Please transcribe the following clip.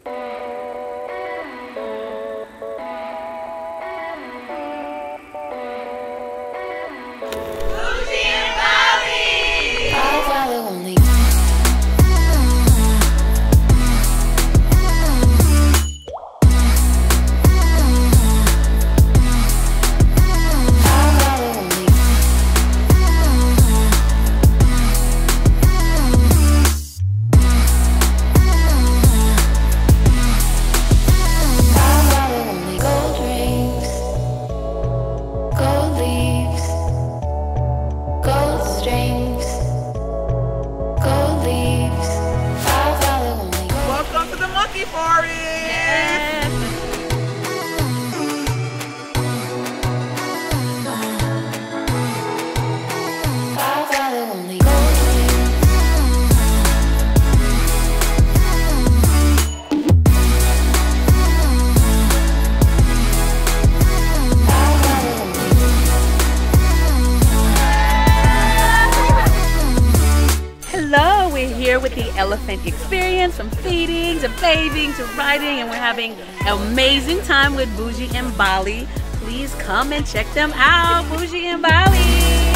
With the elephant experience, from feeding to bathing to riding, and we're having an amazing time with Bougie in Bali. Please come and check them out. Bougie in Bali.